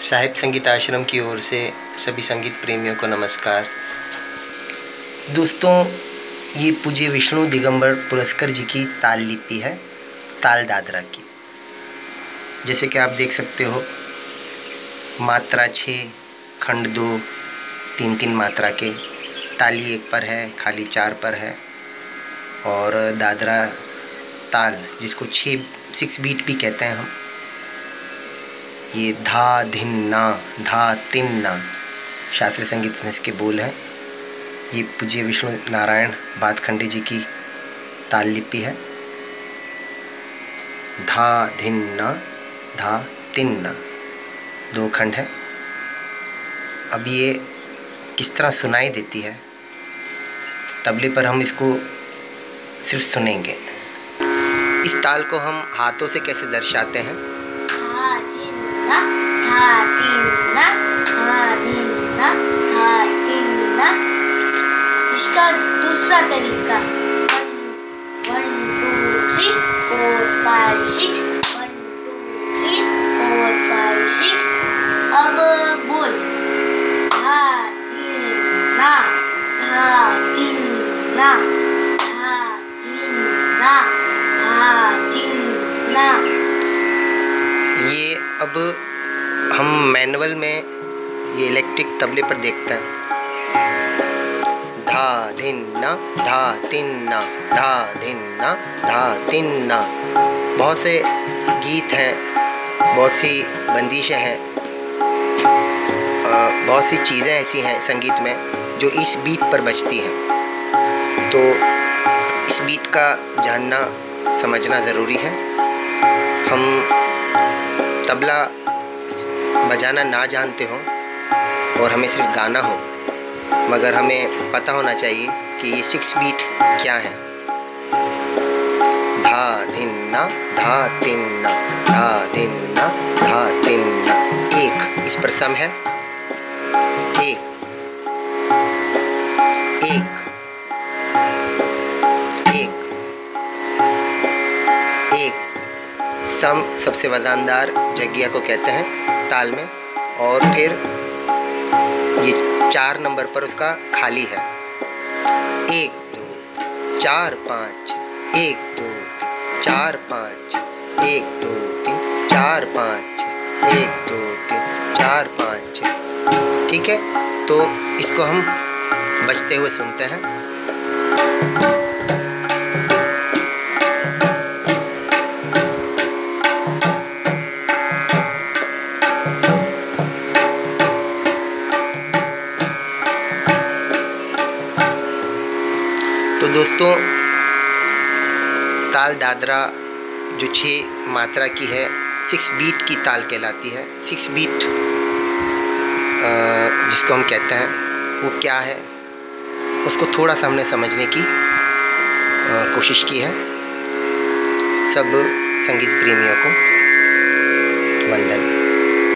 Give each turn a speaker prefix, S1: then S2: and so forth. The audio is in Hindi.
S1: साहिब संगीत आश्रम की ओर से सभी संगीत प्रेमियों को नमस्कार। दोस्तों, ये पूज्य विष्णु दिगंबर पुरस्कर जी की ताल लिपि है, ताल दादरा की। जैसे कि आप देख सकते हो, मात्रा 6, खंड 2, 3-3 मात्रा के, ताली 1 पर है, खाली 4 पर है। और दादरा ताल जिसको 6 बीट भी कहते हैं हम, ये धा धिन ना, धा तिन ना शास्त्रीय संगीत में इसके बोल हैं। ये पूज्य विष्णु नारायण भातखंडे जी की ताल लिपि है। धा धिन ना, धा तिन ना, 2 खंड है। अब ये किस तरह सुनाई देती है, तबले पर हम इसको सिर्फ सुनेंगे। इस ताल को हम हाथों से कैसे दर्शाते हैं?
S2: इसका दूसरा तरीका 1 2 3 4 5 6 1 2 3 4 5 6। अब बोल धा तीन ना, धा तीन ना, धा तीन ना, धा तीन ना।
S1: ये अब हम मैनुअल में ये इलेक्ट्रिक तबले पर देखते हैं। धा धिन ना, धा तिन ना, धा धिन ना, धा तिन ना। बहुत से गीत हैं, बहुत सी बंदिशें हैं, बहुत सी चीज़ें ऐसी हैं संगीत में जो इस बीट पर बजती हैं। तो इस बीट का जानना समझना ज़रूरी है। हम तबला बजाना ना जानते हो और हमें सिर्फ गाना हो, मगर हमें पता होना चाहिए कि ये 6 बीट क्या है। धा धिन ना, धा तिन ना, धा धिन ना, धा तिन ना। 1 इस पर सम है, 1 1 1 1। सम सबसे वजनदार जग्गिया को कहते हैं ताल में, और फिर ये 4 नंबर पर उसका खाली है। 1 2 4 5 1 2 4 5 1 2 3 4 5 1 2 3 4 5। ठीक है, तो इसको हम बजते हुए सुनते हैं। तो दोस्तों, ताल दादरा जो 6 मात्रा की है, 6 बीट की ताल कहलाती है। 6 बीट जिसको हम कहते हैं वो क्या है, उसको थोड़ा सा हमने समझने की कोशिश की है। सब संगीत प्रेमियों को वंदन।